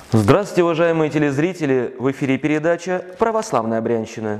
Здравствуйте, уважаемые телезрители! В эфире передача «Православная Брянщина».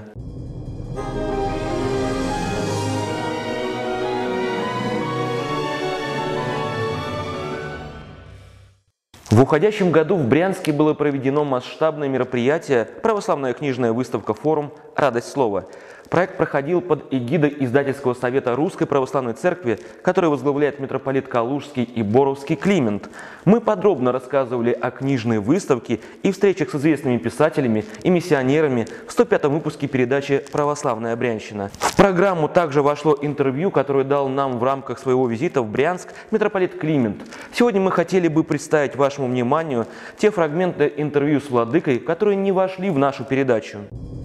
В уходящем году в Брянске было проведено масштабное мероприятие «Православная книжная выставка «Форум. Радость слова». Проект проходил под эгидой Издательского совета Русской Православной Церкви, который возглавляет митрополит Калужский и Боровский Климент. Мы подробно рассказывали о книжной выставке и встречах с известными писателями и миссионерами в 105-м выпуске передачи «Православная Брянщина». В программу также вошло интервью, которое дал нам в рамках своего визита в Брянск митрополит Климент. Сегодня мы хотели бы представить вашему вниманию те фрагменты интервью с владыкой, которые не вошли в нашу передачу.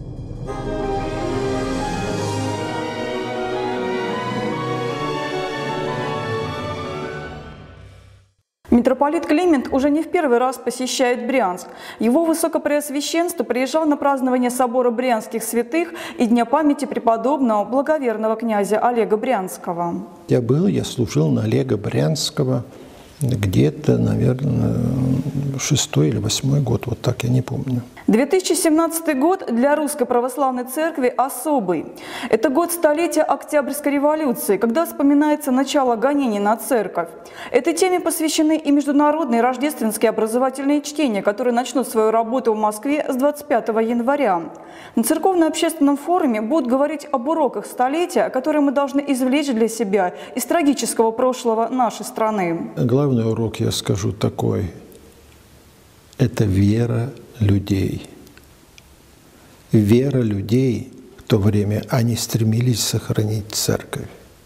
Митрополит Климент уже не в первый раз посещает Брянск. Его Высокопреосвященство приезжал на празднование собора Брянских святых и Дня памяти преподобного благоверного князя Олега Брянского. Я служил на Олега Брянского где-то, наверное, 6-й или 8-й год, вот так, я не помню. 2017 год для Русской Православной Церкви особый. Это год столетия Октябрьской революции, когда вспоминается начало гонений на церковь. Этой теме посвящены и международные рождественские образовательные чтения, которые начнут свою работу в Москве с 25 января. На церковно-общественном форуме будут говорить об уроках столетия, которые мы должны извлечь для себя из трагического прошлого нашей страны. Главный урок, я скажу, такой. Это вера людей. Вера людей в то время, они стремились сохранить церковь.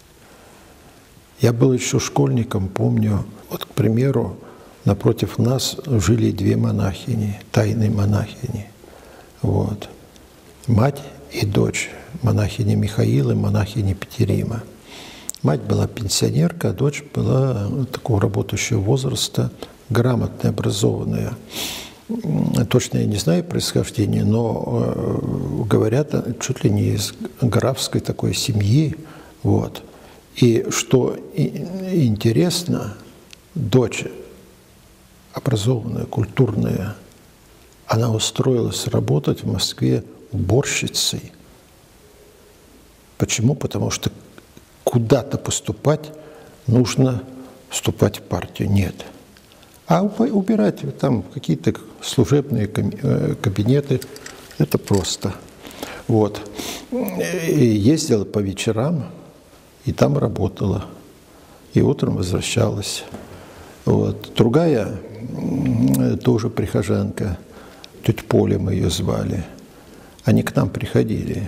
Я был еще школьником, помню, вот, к примеру, напротив нас жили 2 монахини, тайные монахини. Вот. Мать и дочь, монахиня Михаила и монахиня Петерима. Мать была пенсионерка, а дочь была такого работающего возраста, грамотная, образованная. Точно я не знаю происхождения, но говорят, чуть ли не из графской такой семьи. Вот. И что интересно, дочь образованная, культурная, она устроилась работать в Москве уборщицей. Почему? Потому что куда-то поступать нужно вступать в партию. Нет. А убирать там какие-то служебные кабинеты – это просто. Вот. И ездила по вечерам, и там работала. И утром возвращалась. Вот. Другая, тоже прихожанка, тетя Поля мы ее звали, они к нам приходили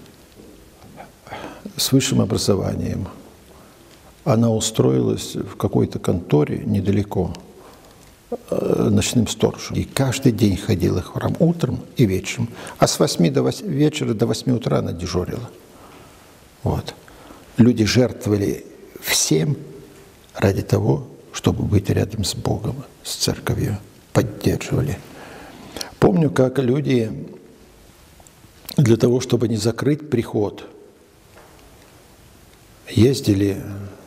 с высшим образованием. Она устроилась в какой-то конторе недалеко, ночным сторожем. И каждый день ходила в храм утром и вечером. А с 8 вечера до 8 утра она дежурила. Вот. Люди жертвовали всем ради того, чтобы быть рядом с Богом, с церковью. Поддерживали. Помню, как люди для того, чтобы не закрыть приход, ездили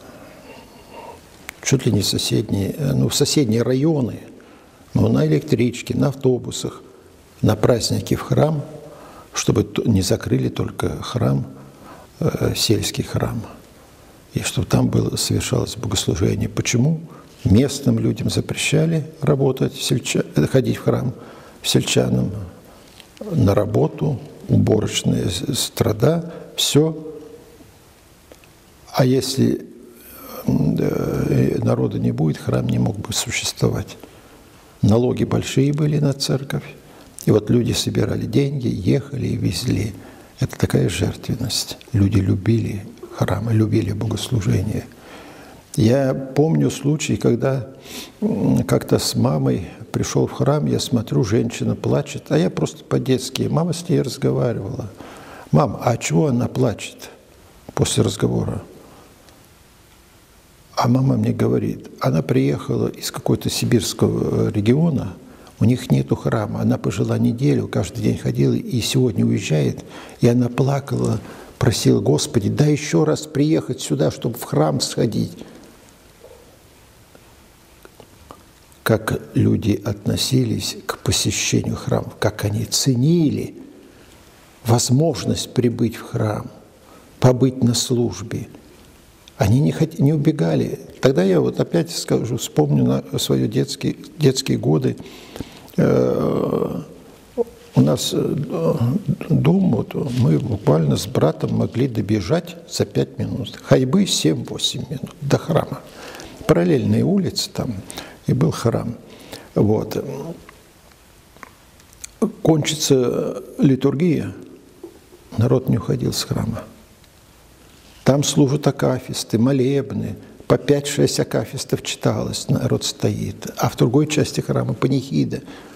чуть ли не в соседние районы, но на электричке, на автобусах, на праздники в храм, чтобы не закрыли только храм, сельский храм, и чтобы там совершалось богослужение. Почему? Местным людям запрещали работать, ходить в храм, сельчанам на работу, уборочные страда, все. А если народа не будет, храм не мог бы существовать. Налоги большие были на церковь. И вот люди собирали деньги, ехали и везли. Это такая жертвенность. Люди любили храмы, любили богослужение. Я помню случай, когда как-то с мамой пришел в храм, я смотрю, женщина плачет, а я просто по-детски. Мама с ней разговаривала. «Мам, а чего она плачет?» После разговора. А мама мне говорит, она приехала из какой-то сибирского региона, у них нету храма. Она пожила неделю, каждый день ходила, и сегодня уезжает. И она плакала, просила: «Господи, дай еще раз приехать сюда, чтобы в храм сходить». как люди относились к посещению храмов, как они ценили возможность прибыть в храм, побыть на службе. Они не убегали. Тогда я вот опять скажу, вспомню свои детские годы. У нас дом, вот, мы буквально с братом могли добежать за 5 минут. Ходьбы 7-8 минут до храма. Параллельные улицы там, и был храм. Вот. Кончится литургия, народ не уходил с храма. Там служат акафисты, молебны, по 5-6 акафистов читалось, народ стоит. А в другой части храма панихида.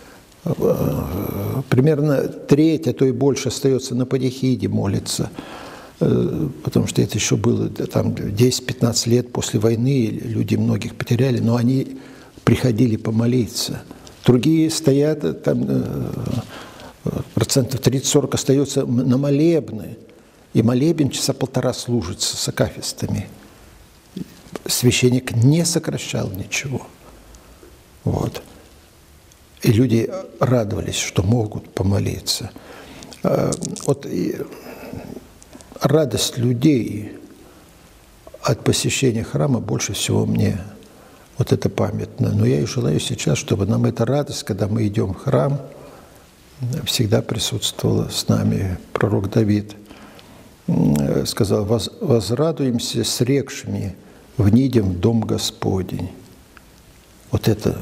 Примерно треть, а то и больше остается на панихиде молиться. Потому что это еще было там 10-15 лет после войны, люди многих потеряли, но они приходили помолиться. Другие стоят, там процентов 30-40 остается на молебны. И молебен часа полтора служится с акафистами. Священник не сокращал ничего. Вот. И люди радовались, что могут помолиться. Вот и радость людей от посещения храма больше всего мне вот это памятно. Но я и желаю сейчас, чтобы нам эта радость, когда мы идем в храм, всегда присутствовала с нами. Пророк Давид сказал: «Возрадуемся срекшими, внидем в дом Господень». Вот это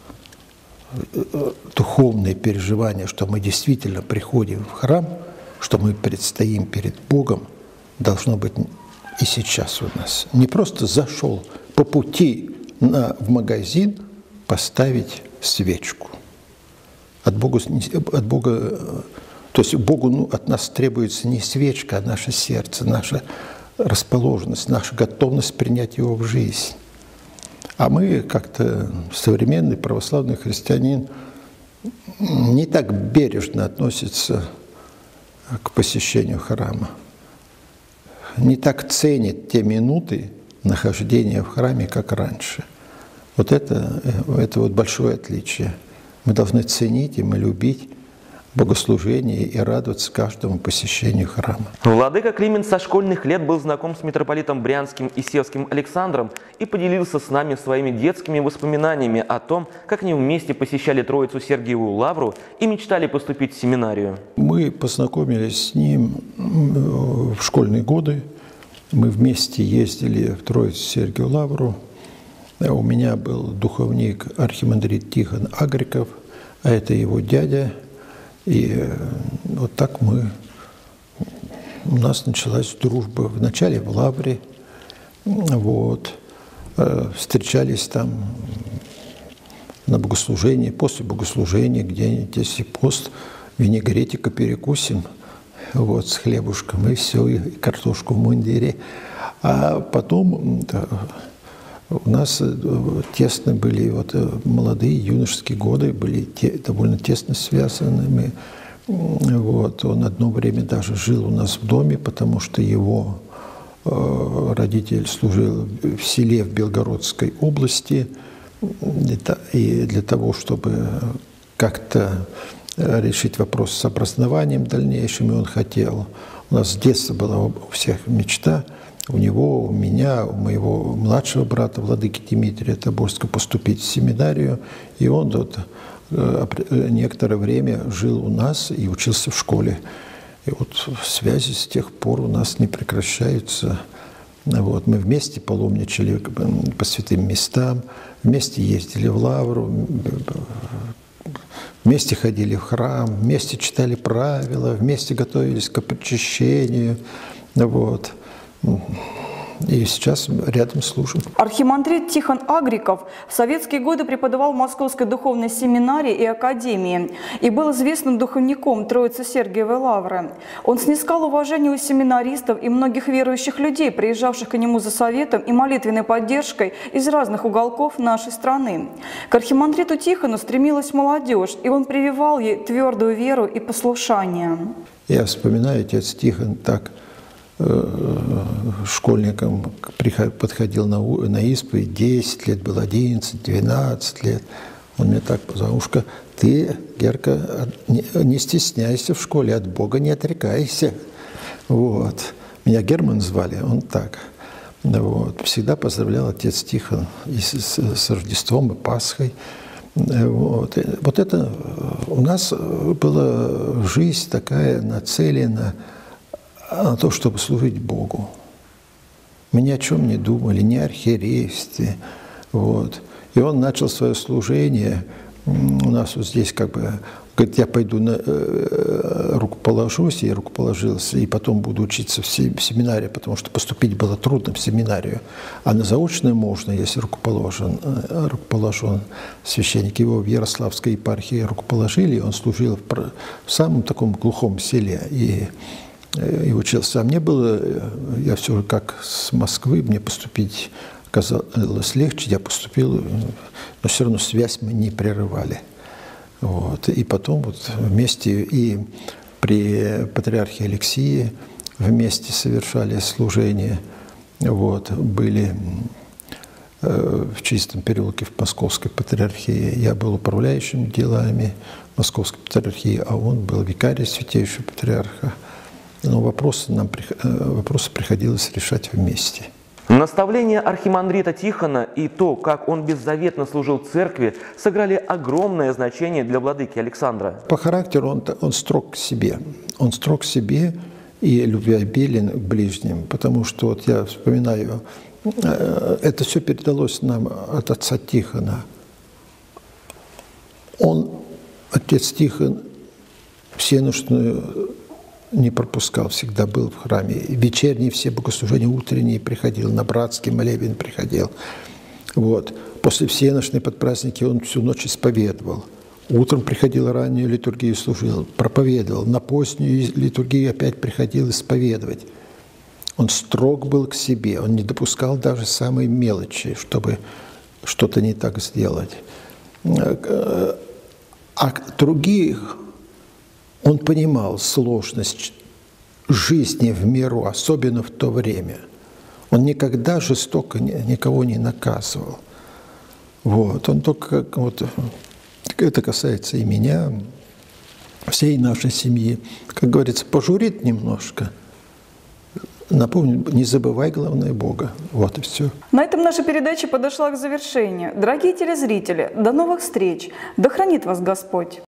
духовное переживание, что мы действительно приходим в храм, что мы предстоим перед Богом, должно быть и сейчас у нас. Не просто зашел по пути в магазин поставить свечку. От Бога, то есть Богу от нас требуется не свечка, а наше сердце, наша расположенность, наша готовность принять Его в жизнь. А мы как-то, современный православный христианин, не так бережно относится к посещению храма, не так ценит те минуты нахождения в храме, как раньше. Вот это вот большое отличие. Мы должны ценить и мы любить богослужение и радоваться каждому посещению храма. Владыка Климент со школьных лет был знаком с митрополитом Брянским и Севским Александром и поделился с нами своими детскими воспоминаниями о том, как они вместе посещали Троицу Сергиевую Лавру и мечтали поступить в семинарию. Мы познакомились с ним в школьные годы. Мы вместе ездили в Троицу Сергиевую Лавру. У меня был духовник архимандрит Тихон Агриков, а это его дядя. И вот так у нас началась дружба. Вначале в Лавре, вот, встречались там на богослужении, после богослужения где-нибудь, если пост, винегретика перекусим, вот, с хлебушком, и все, и картошку в мундире. А потом у нас тесно были вот молодые юношеские годы, были довольно тесно связанными. Вот. Он одно время даже жил у нас в доме, потому что его родитель служил в селе в Белгородской области. И для того, чтобы как-то решить вопрос с образованием дальнейшим, и он хотел. У нас с детства была у всех мечта. У него, у меня, у моего младшего брата, владыки Дмитрия Тобольского, поступить в семинарию. И он вот некоторое время жил у нас и учился в школе. И вот связи с тех пор у нас не прекращаются. Вот. Мы вместе паломничали по святым местам, вместе ездили в Лавру, вместе ходили в храм, вместе читали правила, вместе готовились к причащению. Вот. И сейчас рядом служим. Архимандрит Тихон Агриков в советские годы преподавал в Московской духовной семинарии и академии и был известным духовником Троицы Сергиевой Лавры. Он снискал уважение у семинаристов и многих верующих людей, приезжавших к нему за советом и молитвенной поддержкой из разных уголков нашей страны. К архимандриту Тихону стремилась молодежь, и он прививал ей твердую веру и послушание. Я вспоминаю, отец Тихон так школьникам подходил на исповедь, 10 лет был, 11, 12 лет. Он мне так за ушко: ты, Герка, не стесняйся в школе, от Бога не отрекайся. Вот. Меня Герман звали, он так. Вот. Всегда поздравлял отец Тихон и с Рождеством, и Пасхой. Вот. Вот это у нас была жизнь такая нацелена на то, чтобы служить Богу. Мы ни о чем не думали, ни архиерействе. Вот. И он начал свое служение. У нас вот здесь как бы, говорит, я пойду рукоположусь, я рукоположился, и потом буду учиться в семинаре, потому что поступить было трудно в семинарию. А на заочное можно, если рукоположен священник. Его в Ярославской епархии рукоположили, и он служил в самом таком глухом селе. И учился. А мне было, я все же как с Москвы, мне поступить казалось легче, я поступил, но все равно связь мы не прерывали. Вот. И потом вот вместе и при патриархе Алексии вместе совершали служение. Вот. Были в Чистом переулке в Московской патриархии. Я был управляющим делами Московской патриархии, а он был викарием Святейшего Патриарха. Но вопросы приходилось решать вместе. Наставления архимандрита Тихона и то, как он беззаветно служил церкви, сыграли огромное значение для владыки Александра. По характеру он строг к себе. Он строг к себе и любвеобилен к ближним. Потому что вот я вспоминаю, это все передалось нам от отца Тихона. Отец Тихон, всенощную не пропускал, всегда был в храме. Вечерние все богослужения, утренние приходил, на братский молебен приходил. Вот. После всенощной подпраздники он всю ночь исповедовал. Утром приходил, раннюю литургию служил, проповедовал. На позднюю литургию опять приходил исповедовать. Он строг был к себе, он не допускал даже самой мелочи, чтобы что-то не так сделать. А других он понимал сложность жизни в миру, особенно в то время. Он никогда жестоко никого не наказывал. Вот. Он только, вот, это касается и меня, всей нашей семьи, как говорится, пожурит немножко. Напомню, не забывай, главное, Бога. Вот и все. На этом наша передача подошла к завершению. Дорогие телезрители, до новых встреч. Да хранит вас Господь.